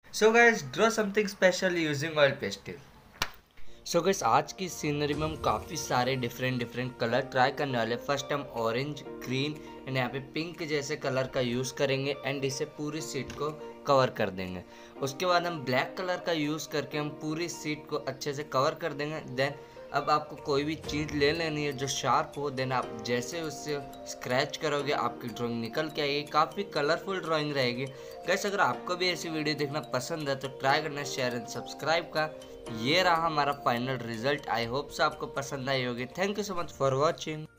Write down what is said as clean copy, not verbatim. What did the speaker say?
So guys, draw something special using oil pastel. So guys आज की scenery में हम काफ़ी सारे डिफरेंट कलर ट्राई करने वाले हैं। फर्स्ट हम ऑरेंज, ग्रीन एंड यहाँ पे पिंक जैसे कलर का यूज़ करेंगे एंड इसे पूरी सीट को कवर कर देंगे। उसके बाद हम ब्लैक कलर का यूज़ करके हम पूरी सीट को अच्छे से कवर कर देंगे। देन अब आपको कोई भी चीज़ ले लेनी है जो शार्प हो, देन आप जैसे उससे स्क्रैच करोगे आपकी ड्राइंग निकल के आएगी। काफ़ी कलरफुल ड्राइंग रहेगी। गाइस अगर आपको भी ऐसी वीडियो देखना पसंद है तो ट्राई करना, शेयर एंड सब्सक्राइब का। ये रहा हमारा फाइनल रिजल्ट। आई होप से आपको पसंद आई होगी। Thank you so much for watching.